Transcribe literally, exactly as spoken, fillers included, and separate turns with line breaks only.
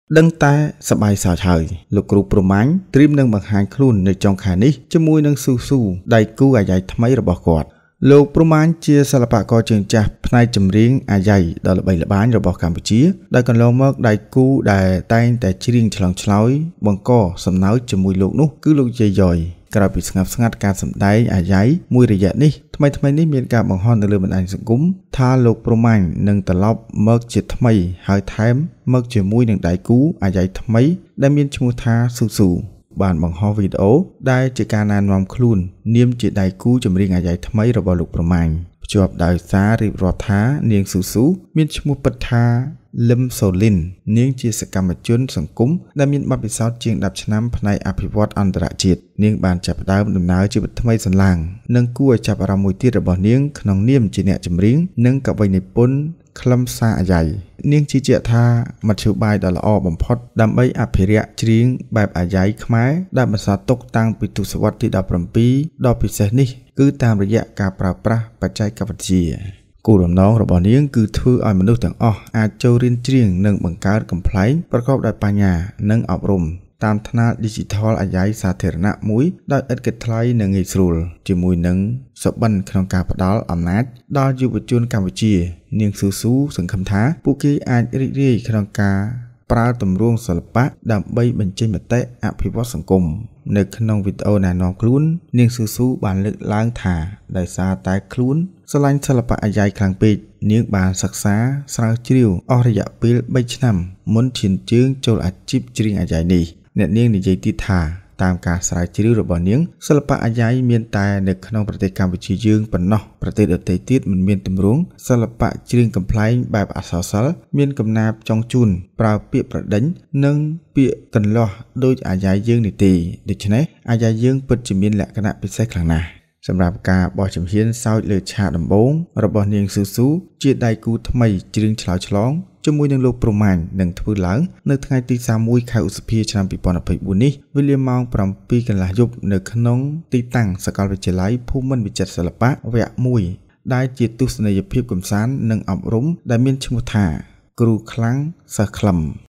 ដឹងតែសប្បាយសើចហើយលោកគ្រូប្រមាញ់ត្រៀមនឹងបង្ហាញខ្លួននៅចុងខែនេះជាមួយនឹងស៊ូស៊ូដៃគូអាយ៉ៃថ្មីរបស់គាត់លោកប្រមាញ់ជាសិល្បករជើងចាស់ផ្នែកចម្រៀងអាយ៉ៃដ៏ល្បីល្បាញរបស់កម្ពុជាដែលកន្លងមកដៃគូដែលតែងតែច្រៀងឆ្លងឆ្លើយបង្កសំណើចជាមួយលោកនោះគឺលោកយាយយ៉យក្រោយពីស្ងាត់ស្ងាត់ការសម្ដែងអាយ៉ៃមួយរយៈនេះថ្មីថ្មីនេះមានការបង្ហោះនៅលើបណ្ដាញសង្គមថាលោកប្រមាញ់នឹងត្រឡប់មកជាថ្មីហើយថែមមកជាមួយនឹងដៃគូអាយ៉ៃថ្មីដែលមានឈ្មោះថាស៊ូស៊ូបានបង្ហោះវីដេអូដែលជាការណែនាំខ្លួននាមជាដៃគូចម្រៀងអាយ៉ៃថ្មីរបស់លោកប្រមាញ់ភ្ជាប់ដោយសាររៀបរាប់ថានាងស៊ូស៊ូមានឈ្មោះពិតថាលឹមសូលីននាងជាសកម្មជនសង្គមដែលមានបទពិសោធន៍ជាងដប់ឆ្នាំផ្នែកអភិវឌ្ឍអន្តរជាតិនាងបានចាប់ផ្ដើមដំណើរជីវិតថ្មីសន្លាងនិងគួរឲ្យចាប់អារម្មណ៍មួយទៀតរបស់នាងក្នុងនាមជាអ្នកចម្រៀងនិងកវីនិពន្ធខ្លឹមសារអាយ៉ៃនាងជឿជាក់ថាមធ្យោបាយដ៏ល្អបំផុតដើម្បីអភិរក្សច្រៀងបែបអាយ៉ៃខ្មែរដែលបន្សល់ទុកតាំងពីទសវត្សរ៍ទីដប់ប្រាំពីរដ៏ពិសេសនេះគឺតាមរយៈការប្រើប្រាស់បច្ចេកវិទ្យាគោលបំណងរបស់នាងគឺធ្វើឲ្យមនុស្សទាំងអស់អាចចូលរៀនច្រៀងនិងបង្កើតកំប្លែងប្រកបដោយបញ្ញានិងអប់រំតាមថ្នាល Digital អាយ៉ៃសាធារណៈមួយដោយឥតគិតថ្លៃនិងងាយស្រួលជាមួយនឹងសុបិនក្នុងការផ្ដល់អំណាចដល់យុវជនកម្ពុជានាងស៊ូស៊ូសង្ឃឹមថាពួកគេអាចរីករាយក្នុងការប្រើទម្រង់សិល្បៈដើម្បីបញ្ចេញមតិអភិវឌ្ឍសង្គមនៅក្នុងវីដេអូណែនាំខ្លួននាងស៊ូស៊ូបានលើកឡើងថាដោយសារតែខ្លួនស្រឡាញ់សិល្បៈអាយ៉ៃខ្លាំងពេកនាងបានសិក្សាស្រាវជ្រាវអស់រយៈពេលបីឆ្នាំមុនឈានជើងចូលអាជីពច្រៀងអាយ៉ៃនេះអ្នកនាងនិយាយទៀតថាតាមការស្រាវជ្រាវរបស់នាងសិល្បៈអាយ៉ៃមានតែនៅក្នុងប្រទេសកម្ពុជាយើងប៉ុណ្ណោះប្រទេសដទៃទៀតមិនមានទម្រង់សិល្បៈច្រៀងកំប្លែងបែបអក្សរសិល្ប៍មានកំណាព្យចុងជូនប្រើពាក្យប្រដេញនិងពាក្យកន្លោះដូចអាយ៉ៃយើងនេះទេដូច្នេះអាយ៉ៃយើងពិតជាមានលក្ខណៈពិសេសខ្លាំងណាស់សម្រាប់ការបោះជំហានសោចលើឆាកដំបូងរបស់នាងស៊ូស៊ូជាដៃគូថ្មីច្រៀងឆ្លើយឆ្លងជាមួយនឹងលោកប្រមាញ់នឹងធ្វើឡើងនៅថ្ងៃទីសាមមួយខែឧសភាឆ្នាំពីរពាន់ยี่สิบสี่នេះវេលាម៉ោងប្រាំពីរកន្លះយប់នៅក្នុងទីតាំងសាកលវិទ្យាល័យភូមិន្ទវិចិត្រសិល្បៈវគ្គមួយដែលជាទស្សនីយភាពកម្សាន្តនិងអប់រំដែលមានឈ្មោះថាគ្រូខ្លាំងសិស្សខ្លឹម